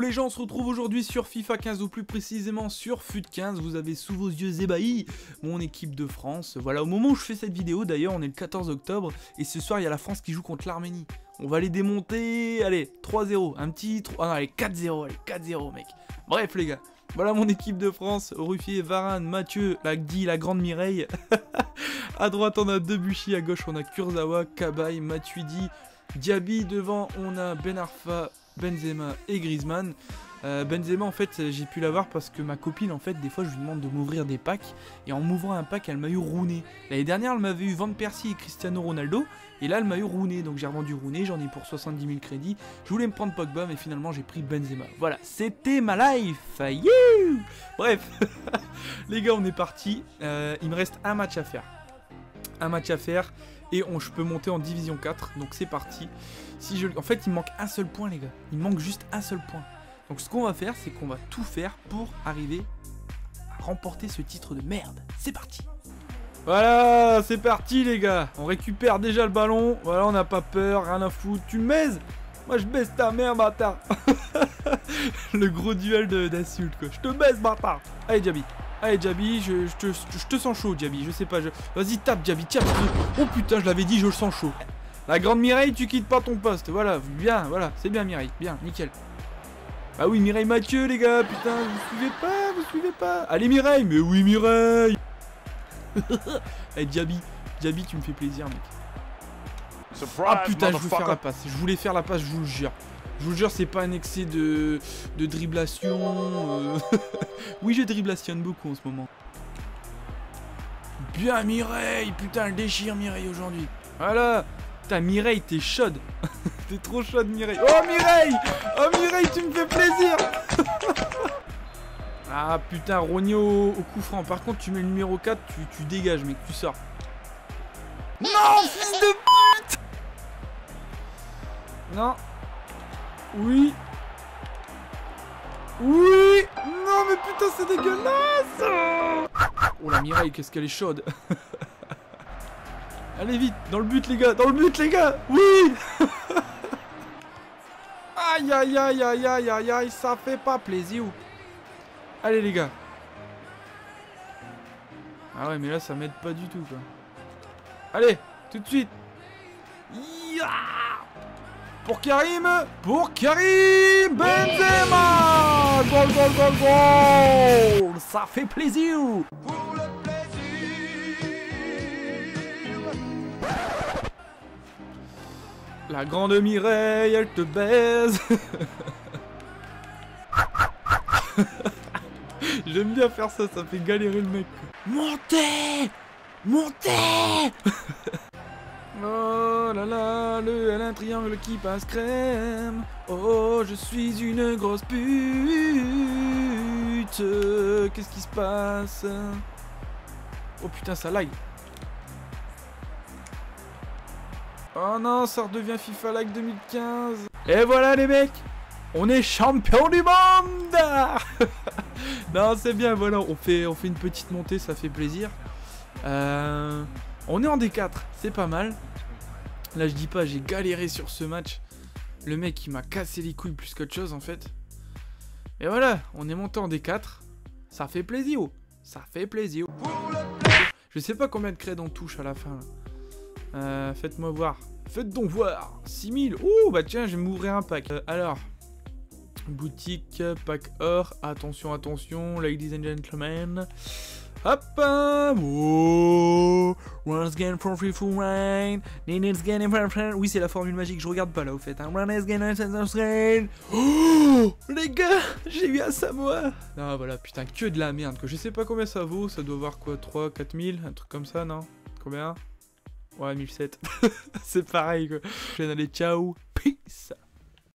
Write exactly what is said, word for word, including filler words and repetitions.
les gens, on se retrouve aujourd'hui sur FIFA quinze, ou plus précisément sur F U T quinze. Vous avez sous vos yeux ébahis mon équipe de France. Voilà, au moment où je fais cette vidéo, d'ailleurs, on est le quatorze octobre, et ce soir, il y a la France qui joue contre l'Arménie. On va les démonter, allez, trois zéro, un petit... Ah non, allez, quatre zéro, allez, quatre zéro, mec. Bref, les gars, voilà mon équipe de France. Ruffier, Varane, Mathieu, la Gdi, la grande Mireille. À droite, on a Debuchy, à gauche, on a Kurzawa, Cabaye, Matuidi, Diaby. Devant, on a Ben Arfa, Benzema et Griezmann. Euh, Benzema, en fait, j'ai pu l'avoir parce que ma copine, en fait, des fois, je lui demande de m'ouvrir des packs. Et en m'ouvrant un pack, elle m'a eu Rooney. L'année dernière, elle m'avait eu Van Persie et Cristiano Ronaldo. Et là, elle m'a eu Rooney. Donc, j'ai revendu Rooney. J'en ai pour soixante-dix mille crédits. Je voulais me prendre Pogba, mais finalement, j'ai pris Benzema. Voilà, c'était ma life. You Bref, les gars, on est parti. Euh, il me reste un match à faire. Un match à faire. Et on, je peux monter en division quatre. Donc, c'est parti. Si je, en fait, il me manque un seul point, les gars. Il me manque juste un seul point. Donc ce qu'on va faire, c'est qu'on va tout faire pour arriver à remporter ce titre de merde. C'est parti. Voilà, c'est parti les gars. On récupère déjà le ballon. Voilà, on n'a pas peur, rien à foutre. Tu me baises? Moi je baisse ta mère, bâtard. Le gros duel d'insultes quoi. Je te baisse, bâtard. Allez Diaby. Allez Diaby, je, je, te, je te sens chaud Diaby. Je sais pas, je... vas-y tape Diaby, tiens. Oh putain, je l'avais dit, je le sens chaud. La grande Mireille, tu quittes pas ton poste. Voilà, bien, voilà, c'est bien Mireille. Bien, nickel. Ah oui, Mireille Mathieu, les gars, putain, vous suivez pas, vous suivez pas. Allez, Mireille, mais oui, Mireille. Allez, Diaby, Diaby, tu me fais plaisir, mec. Surprise, ah putain, je veux faire la passe, je voulais faire la passe, je vous le jure. Je vous le jure, c'est pas un excès de, de driblation. Euh... oui, je driblationne beaucoup en ce moment. Bien, Mireille, putain, elle déchire, Mireille, aujourd'hui. Voilà. Putain, Mireille, t'es chaude. T'es trop chaude, Mireille. Oh, Mireille. Oh, Mireille, tu me fais plaisir. Ah, putain, Rogno au coup franc. Par contre, tu mets le numéro quatre, tu, tu dégages, mec, tu sors. Non, fils de pute. Non. Oui. Oui. Non, mais putain, c'est dégueulasse. Oh, la Mireille, qu'est-ce qu'elle est chaude. Allez vite, dans le but les gars, dans le but les gars. Oui. Aïe aïe aïe aïe aïe aïe aïe, ça fait pas plaisir. Allez les gars. Ah ouais mais là ça m'aide pas du tout quoi. Allez, tout de suite. Ya pour Karim. Pour Karim Benzema. Gol gol gol gol. Ça fait plaisir. La grande Mireille, elle te baise. J'aime bien faire ça, ça fait galérer le mec. Montez. Montez. Oh là là, le L un triangle qui passe crème. Oh, je suis une grosse pute. Qu'est-ce qui se passe? Oh putain, ça lag. Oh non, ça redevient FIFA Like deux mille quinze. Et voilà les mecs, on est champion du monde. Non, c'est bien, voilà, on fait, on fait une petite montée, ça fait plaisir. Euh, on est en D quatre, c'est pas mal. Là, je dis pas, j'ai galéré sur ce match. Le mec, il m'a cassé les couilles plus qu'autre chose, en fait. Et voilà, on est monté en D quatre. Ça fait plaisir, ça fait plaisir. Je sais pas combien de creds on touche à la fin, là. Euh, faites-moi voir. Faites donc voir. six mille. Ouh, bah tiens, je vais m'ouvrir un pack. Euh, alors, boutique, pack or. Attention, attention, ladies and gentlemen. Hop. Oh, once again for free full rain. Oui, c'est la formule magique. Je regarde pas là, au fait. Hein. Oh, les gars, j'ai eu un Samoa. Non, voilà, putain, que de la merde. Que je sais pas combien ça vaut. Ça doit avoir quoi, trois, quatre mille, un truc comme ça, non? Combien? Ouais, mille sept. C'est pareil quoi. Allez, ciao. Peace.